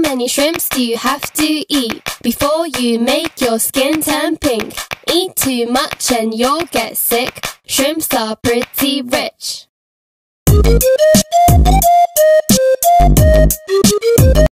many shrimps do you have to eat before you make your skin turn pink? Eat too much and you'll get sick. Shrimps are pretty rich.